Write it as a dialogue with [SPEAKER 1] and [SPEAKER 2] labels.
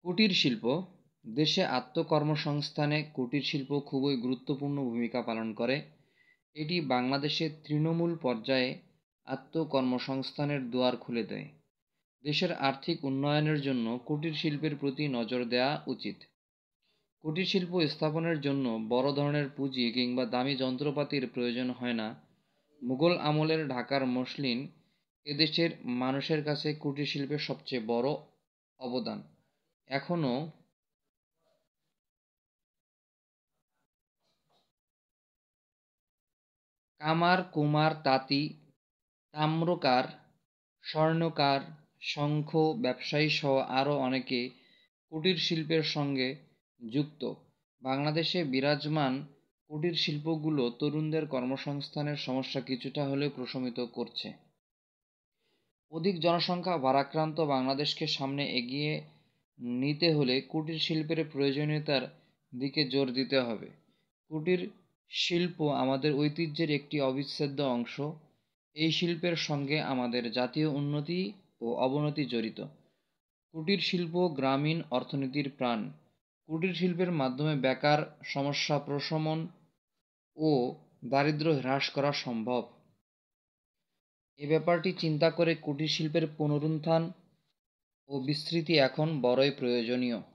[SPEAKER 1] কুটির শিল্প দেশে আত্মকর্মসংস্থানে কুটির শিল্প খুবই গুরুত্বপূর্ণ ভূমিকা পালন করে। এটি বাংলাদেশের তৃণমূল পর্যায়ে আত্মকর্মসংস্থানের দুয়ার খুলে দেয়। দেশের আর্থিক উন্নয়নের জন্য কুটির শিল্পের প্রতি নজর দেওয়া উচিত। কুটির শিল্প স্থাপনের জন্য বড় ধরনের পুঁজি কিংবা দামি যন্ত্রপাতির প্রয়োজন হয় না। মুঘল আমলের ঢাকার মসলিন এদেশের মানুষের কাছে কুটির শিল্পের সবচেয়ে বড় অবদান। এখনও কামার, কুমার, তাঁতি, তাম্রকার, স্বর্ণকার, শঙ্খ ব্যবসায়ী সহ আরও অনেকে কুটির শিল্পের সঙ্গে যুক্ত। বাংলাদেশে বিরাজমান কুটির শিল্পগুলো তরুণদের কর্মসংস্থানের সমস্যা কিছুটা হলেও প্রশমিত করছে। অধিক জনসংখ্যা ভারাক্রান্ত বাংলাদেশকে সামনে এগিয়ে নিতে হলে কুটির শিল্পের প্রয়োজনীয়তার দিকে জোর দিতে হবে। কুটির শিল্প আমাদের ঐতিহ্যের একটি অবিচ্ছেদ্য অংশ। এই শিল্পের সঙ্গে আমাদের জাতীয় উন্নতি ও অবনতি জড়িত। কুটির শিল্প গ্রামীণ অর্থনীতির প্রাণ। কুটির শিল্পের মাধ্যমে বেকার সমস্যা প্রশমন ও দারিদ্র্য হ্রাস করা সম্ভব। এ ব্যাপারটি চিন্তা করে কুটির শিল্পের পুনরুত্থান ও বিস্তৃতি এখন বড়ই প্রয়োজনীয়।